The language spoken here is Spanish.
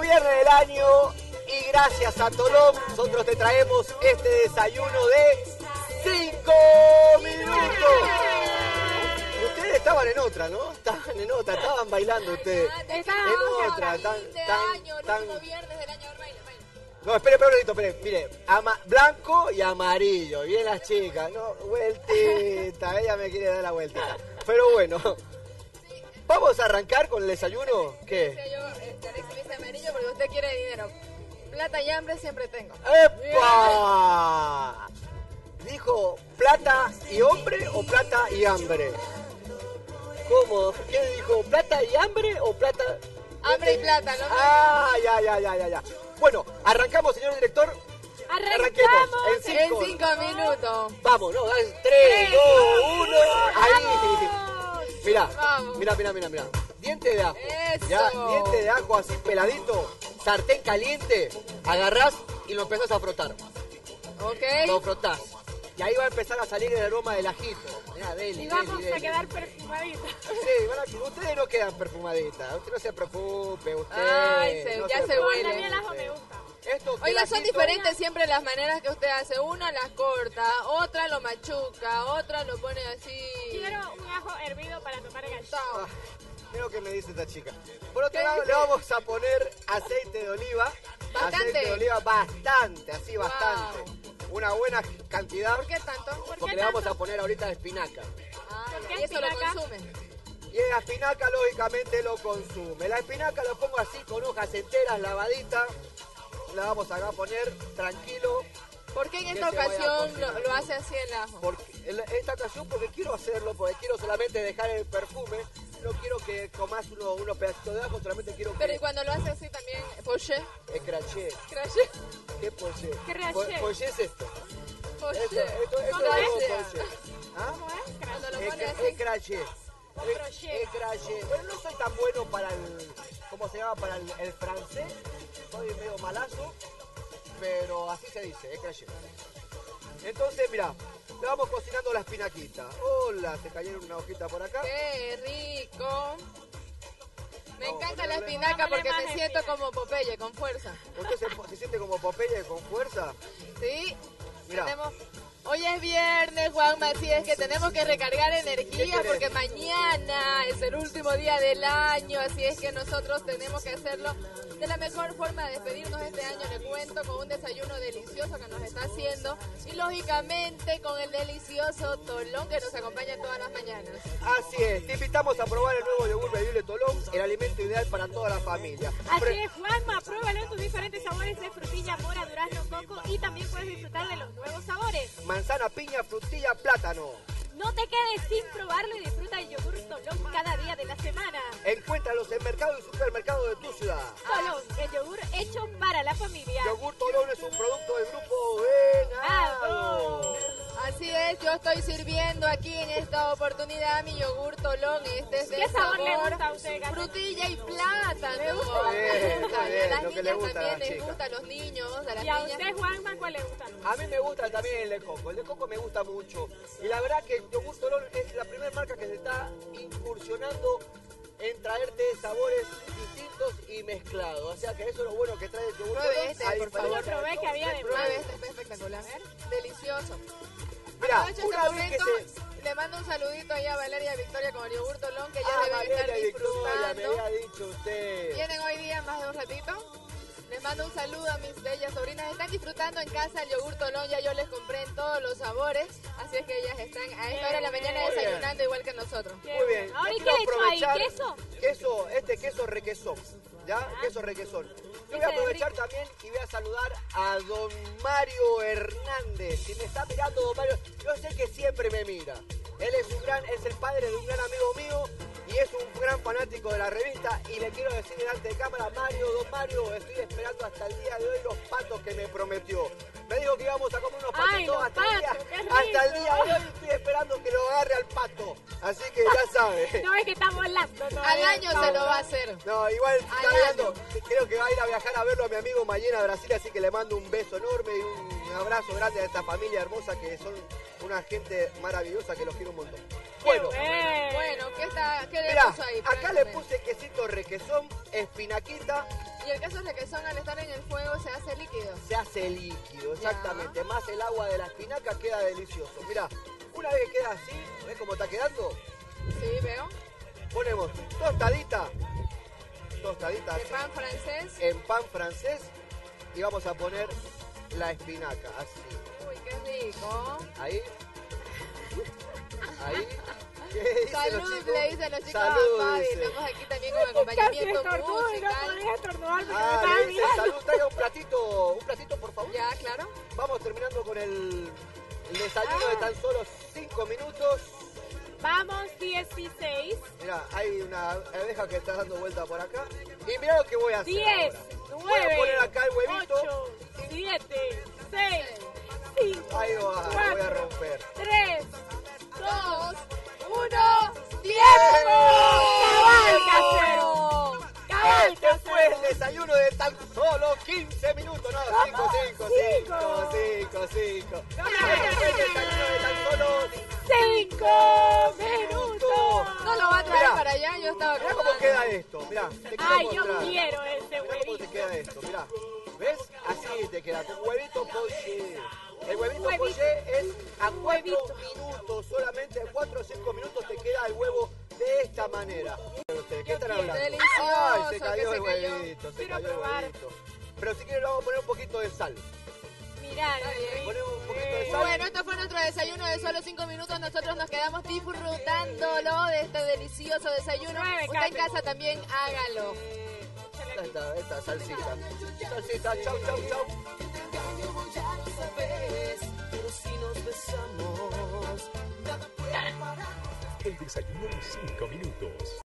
viernes del año y gracias a Tolón nosotros te traemos este desayuno de 5 minutos. Ustedes estaban en otra, ¿no? Estaban en otra, estaban bailando ustedes. En otra, último viernes del año. No, espere, mire, blanco y amarillo, bien las chicas, no, vueltita, ella me quiere dar la vueltita. Pero bueno, ¿vamos a arrancar con el desayuno? ¿Qué? Yo Alexis dice amarillo porque usted quiere dinero. Plata y hambre siempre tengo. ¡Epa! ¿Dijo plata y hombre o plata y hambre? ¿Cómo? ¿Qué dijo? ¿Plata y hambre o plata? Hambre y plata, ¿no? Ya. Bueno, arrancamos, señor director. Arranquemos en 5 minutos. Vamos, no, 3, 2, 1. Ahí. Mira. Diente de ajo. Eso. Ya, diente de ajo así peladito. Sartén caliente. Agarrás y lo empezás a frotar. Ok. Lo frotás. Y ahí va a empezar a salir el aroma del ajito. Mirá, y vamos a quedar perfumaditas. Sí, ustedes no quedan perfumaditas. Usted no se preocupe, usted. Ay, no ya se huele. A mí el ajo me gusta. Oiga, son diferentes siempre las maneras que usted hace. Una las corta, otra lo machuca, otra lo pone así. Quiero un ajo hervido para tomar gallo. Creo que me dice esta chica. Por otro lado, le vamos a poner aceite de oliva. Bastante. Aceite de oliva bastante. Wow. Una buena cantidad. ¿Por qué tanto? Porque le vamos a poner ahorita espinaca. ¿Y eso lo consume? Y la espinaca, lógicamente, lo consume. La espinaca lo pongo así, con hojas enteras, lavaditas. La vamos a poner tranquilo. ¿Por qué en esta ocasión lo hace así el ajo? En esta ocasión porque quiero hacerlo, porque quiero solamente dejar el perfume. No quiero que comas unos pedacitos de ajo, solamente quiero que... Pero y cuando lo hace así también, poché. Craché. ¿Craché? ¿Qué poché? ¿Qué raché? Poché es esto. Poché. Esto ¿Cómo es es? poché. ¿Cómo es? Cuando lo pone así. Craché. Crochet. Bueno, no soy tan bueno para el... ¿Cómo se llama? Para el francés. Soy medio malazo. Pero así se dice, craché. Entonces, mira, le vamos cocinando la espinaquita. Hola, se cayeron una hojita por acá. ¡Qué rico! Me encanta la espinaca porque me siento como Popeye, con fuerza. ¿Usted se siente como Popeye con fuerza? Sí. Mira. Hoy es viernes, Juanma, así es que tenemos que recargar energía porque mañana es el último día del año, así es que nosotros tenemos que hacerlo de la mejor forma de despedirnos este año. Le cuento con un desayuno delicioso que nos está haciendo y lógicamente con el delicioso Tolón que nos acompaña todas las mañanas. Así es, te invitamos a probar el nuevo yogur bebible Tolón, el alimento ideal para toda la familia. Así es, Juanma, pruébalo en tus diferentes sabores de frutilla, mora, durazno, coco y también puedes disfrutar de los nuevos sabores. Manzana, piña, frutilla, plátano. No te quedes sin probarlo y disfruta el yogur Tolón cada día de la semana. Encuéntralos en mercado y supermercado de tu ciudad. Tolón, el yogur hecho para la familia. Yogur Tolón es un producto del grupo Venado. Así es, yo estoy sirviendo aquí en esta oportunidad mi yogur Tolón. Este es de ¿Qué sabor le sabor gusta a usted, Gata? frutilla y plátano. ¿Le gusta? Bien, Y a las lo que le niñas gusta a también las les chicas. gusta, a los niños, a las ¿Y a niñas. usted, Juanma, cuál le gusta? A mí me gusta también el de coco. El de coco me gusta mucho. Y la verdad que el yogur Tolón es la primera marca que se está incursionando en traerte sabores distintos y mezclados. O sea que eso es lo bueno que trae el yogur Pruebe Tolón. este, A por diferencia favor. Yo probé que había de Pruebe más. este, es espectacular. Delicioso. Mira, Aprovecho una este vez que momento, se... le mando un saludito ahí a Valeria y Victoria con el yogur Tolón que ya deben Valeria estar y Victoria, me disfrutando. había dicho usted. Vienen hoy día más de un ratito. Les mando un saludo a mis bellas sobrinas. Están disfrutando en casa el yogur Tolón. Ya yo les compré en todos los sabores. Así es que ellas están a esta hora de la mañana Muy bien. desayunando igual que nosotros. Muy bien. Ahora, ¿y Yo qué quiero le echó ahí? aprovechar ¿Queso? Este queso requesón. ¿Ya? Queso requesón. Yo voy a Ese aprovechar también y voy a saludar a don Mario Hernández. Si me está mirando, don Mario, yo sé que siempre me mira. Él es el padre de un gran amigo mío y es un gran fanático de la revista. Y le quiero decir delante de cámara, don Mario, estoy esperando hasta el día de hoy los patos que me prometió. Me dijo que íbamos a comer unos Ay, patitos los hasta patos, qué el día de rico. hoy. Estoy esperando que lo agarre al pato. Así que ya sabe. No es que está volando. No, Al año se lo va a hacer. No, igual está Al mirando, creo que va a ir a viajar a verlo a mi amigo Mayena Brasil, así que le mando un beso enorme y un abrazo grande a esta familia hermosa que son una gente maravillosa que los quiero un montón. Bueno, Bueno, ¿qué le mira, puso ahí? acá le puse quesito requesón, espinaquita Y el queso requesón al estar en el fuego se hace líquido. Se hace líquido, exactamente. Más el agua de la espinaca queda delicioso. Mirá, una vez que queda así, ¿ves cómo está quedando? Sí, veo. Ponemos tostadita De así, pan francés. en pan francés y vamos a poner la espinaca, así. Uy, qué rico. Ahí. ¿Qué dicen los Salud, chicos? le dicen los chicos Salud, a Fabi. dice. Estamos aquí también con Casi acompañamiento estornudo y no musical. podía estornudar porque me Ah, estaba le dicen mirando. salud, traiga un platito por favor. Ya, claro. Vamos terminando con el desayuno de tan solo 5 minutos. Vamos, 16, Mira, hay una abeja que está dando vuelta por acá. Y mira lo que voy a hacer 10, ahora. 9, Voy a poner acá el huevito. 8, 7, 6, 5, Ahí va, lo voy a romper. 3, 2, 1, ¡tiempo! ¡Cabal, ¡Tiempo! casero! ¡Cabal, Este fue el casero! desayuno de tan solo 15 minutos. No, 5. No, Este fue el desayuno de tan solo 5 minutos. No lo va a traer Mirá. para allá, yo estaba Mirá cómo acomodando. queda esto. Mirá, te quiero Ay, yo mostrar. quiero ese Mirá cómo te huevito. queda esto, mirá. ¿Ves? Así te queda, con huevito poché. El huevito Huevito. poché es a 4 Huevito. minutos, solamente a 4 o 5 minutos te queda el huevo de esta manera. ¿Qué están hablando? Delicioso, Ay, se que cayó se el cayó. huevito, se Quiero cayó el probar. huevito. Pero si quieres le vamos a poner un poquito de sal. Mirá, Ponemos un poquito de sal. Bueno, esto fue nuestro desayuno de solo 5 minutos. Nosotros nos quedamos disfrutándolo de este delicioso desayuno. Nueve, Usted en Kate. casa también hágalo. Esta salsita. Salsita, chau. El desayuno en 5 minutos.